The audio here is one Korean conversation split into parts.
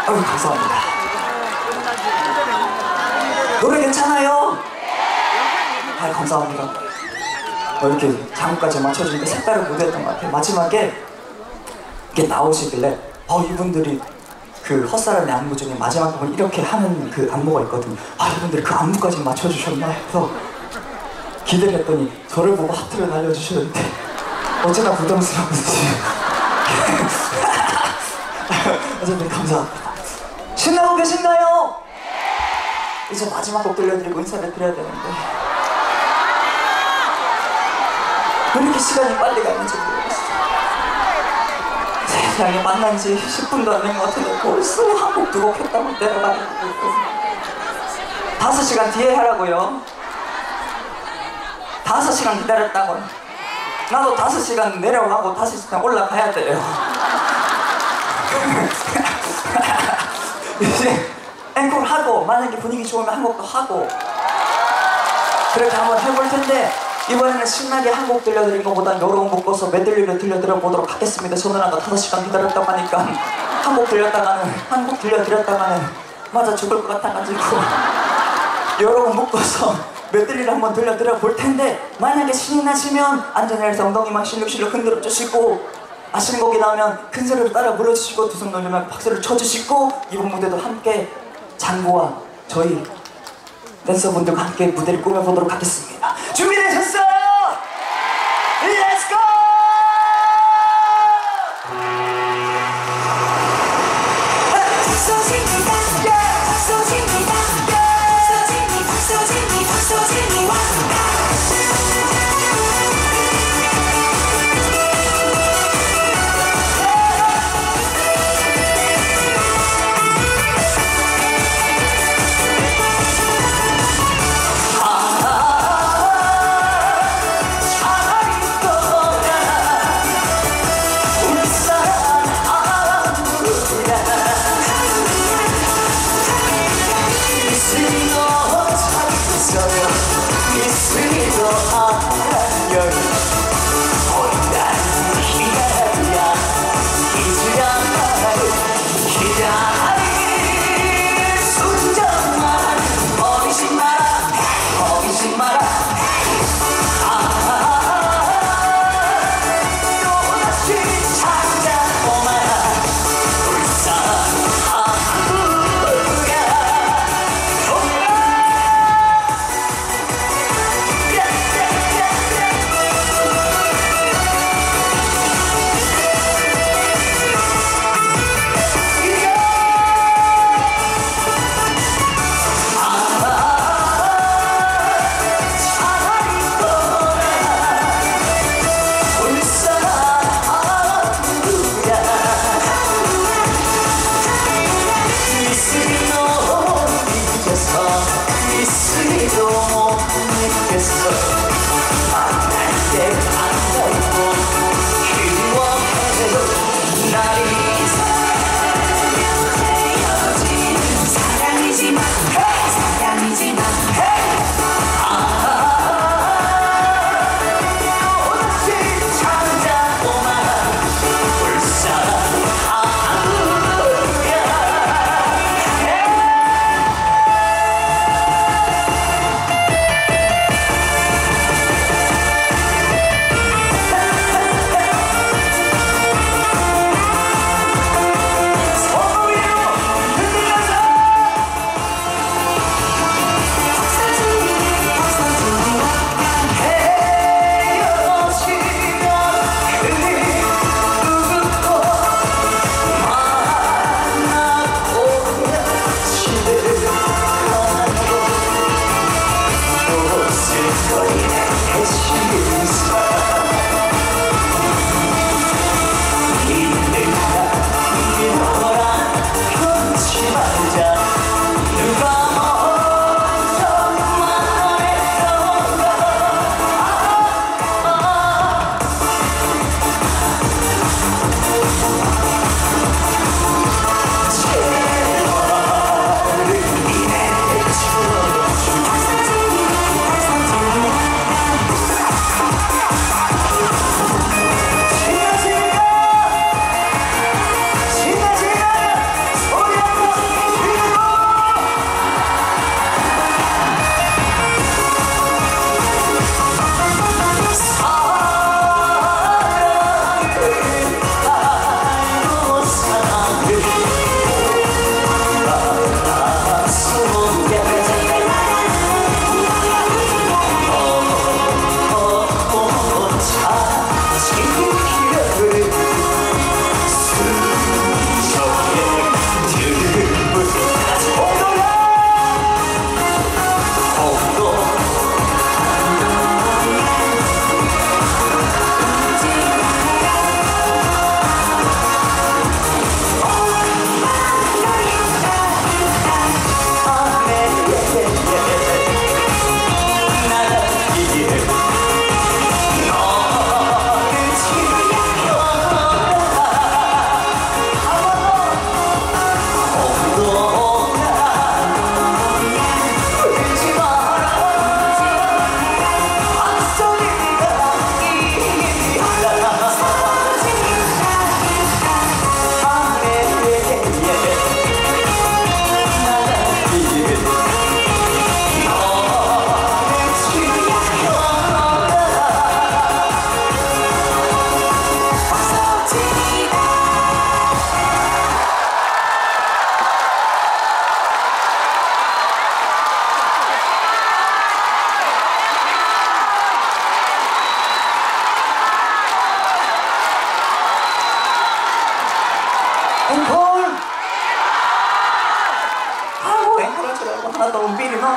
아유, 감사합니다. 노래 괜찮아요? 아, 감사합니다. 이렇게 장구까지 맞춰주니까 색다른 무대였던 것 같아요. 마지막에 이렇게 나오시길래 이분들이 그 헛사람의 안무 중에 마지막 부분 이렇게 하는 그 안무가 있거든요. 이분들이 그 안무까지 맞춰주셨나 해서 기대를 했더니 저를 보고 하트를 날려주셨는데 어쩌나 부담스러운지 어쨌든 감사합니다. 신나고 계신가요? 이제 마지막 곡 들려드리고 인사를 드려야 되는데 왜 이렇게 시간이 빨리 가는지 모르겠어요. 세상에 만난 지 10분도 안 된 것 같은데 벌써 한 곡, 두 곡 했다고 내려가는 거 있고 5시간 뒤에 하라고요. 5시간 기다렸다고요. 나도 5시간 내려가고 5시간 올라가야 돼요. 이제 앵콜 하고 만약에 분위기 좋으면 한 곡도 하고 그렇게 한번 해볼 텐데 이번에는 신나게 한 곡 들려드린 것보단 여러 곡 묶어서 메들리를 들려드려 보도록 하겠습니다. 저는 아까 5시간 기다렸다고 하니까 한 곡 들려드렸다가는 맞아 죽을 것 같아가지고 여러 곡 묶어서 메들리를 한번 들려드려 볼 텐데 만약에 신이 나시면 안전해서 엉덩이만 실룩실룩 흔들어 주시고 아시는 곡이 나오면 큰 소리로 따라 불러주시고 두 손 놀리면 박수를 쳐주시고 이번 무대도 함께 장구와 저희 댄서분들과 함께 무대를 꾸며보도록 하겠습니다. 준비되셨어요? Let's go!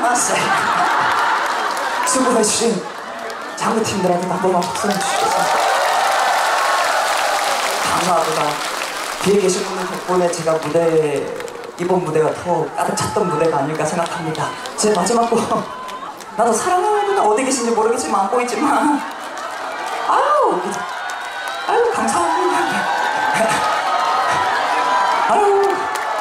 남았어요. 수고해주신 장구팀들한테 한 번만 박수 해주시겠습니다. 감사합니다. 뒤에 계신 분들 덕분에 제가 이번 무대가 더 가득 찼던 무대가 아닐까 생각합니다. 제 마지막 곡 나도 사랑하는 분은 어디 계신지 모르겠지만 안 보이지만 아유 감사합니다. 아유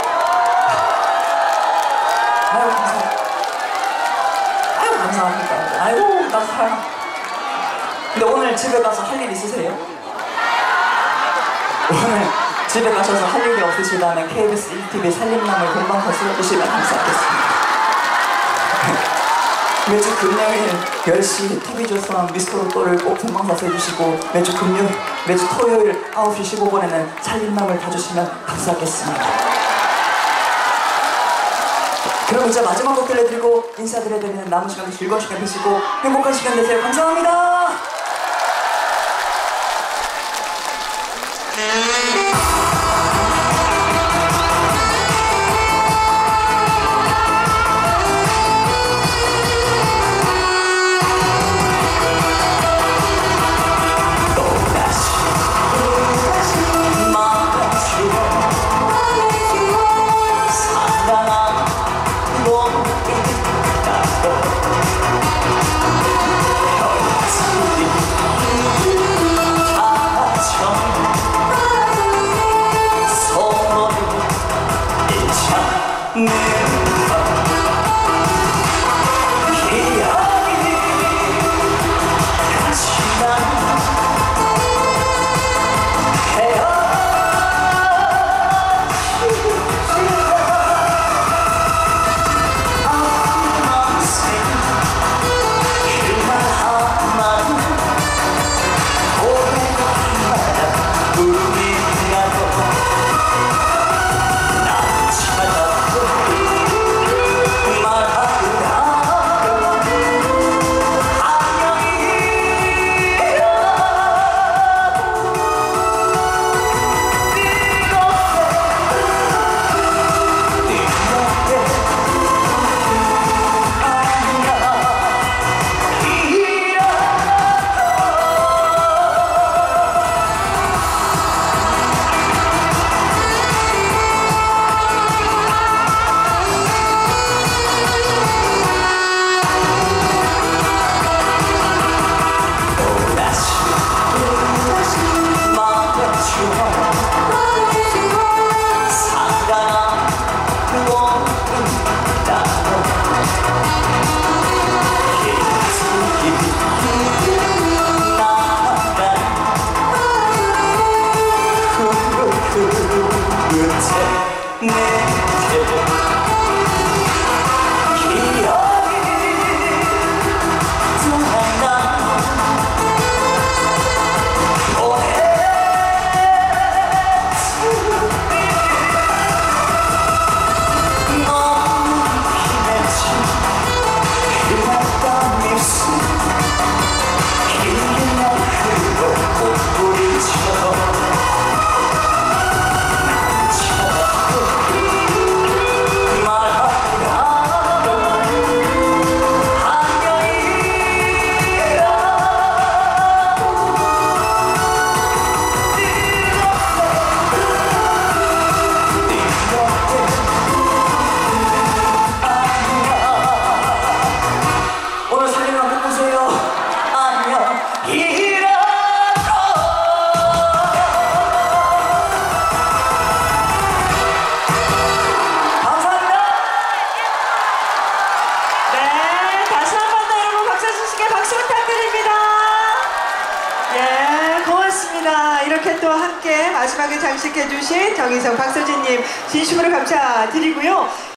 감사합니다. 아유 나 사랑. 근데 오늘 집에 가서 할 일 있으세요? 오늘 집에 가셔서 할 일이 없으시다면 KBS 1TV 살림남을 금방 거슬러주시면 감사하겠습니다. 매주 금요일 10시 TV조선 미스터롯또를 꼭 본방사수 해주시고 매주 토요일 9시 15분에는 살림남을 봐주시면 감사하겠습니다. 그럼 이제 마지막 곡 들려드리고 인사드려야 되는 남은 시간도 즐거운 시간 되시고 행복한 시간 되세요. 감사합니다. 이렇게 또 함께 마지막에 장식해주신 정희성, 박서진님 진심으로 감사드리고요.